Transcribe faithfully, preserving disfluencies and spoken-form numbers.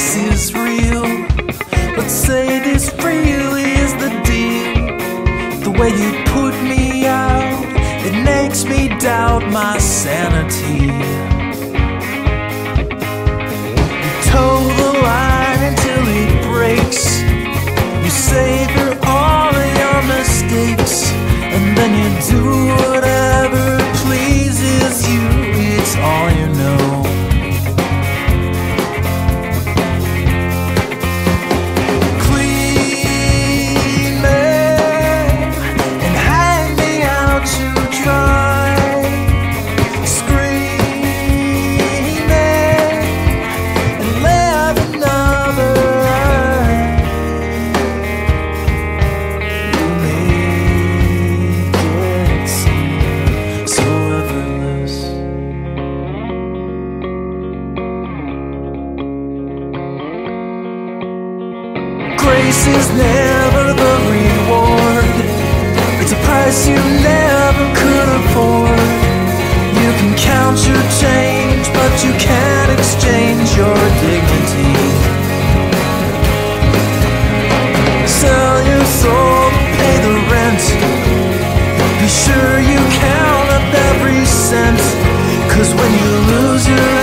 this is real. Let's say this really is the deal. The way you put me out, it makes me doubt my sanity. You toe the line until it breaks. You savor all of your mistakes, and then you do whatever pleases you. It's all you know. Grace is never the reward. It's a price you never could afford. You can count your change, but you can't exchange your dignity. Sell your soul to pay the rent. Be sure you count up every cent, 'cause when you lose your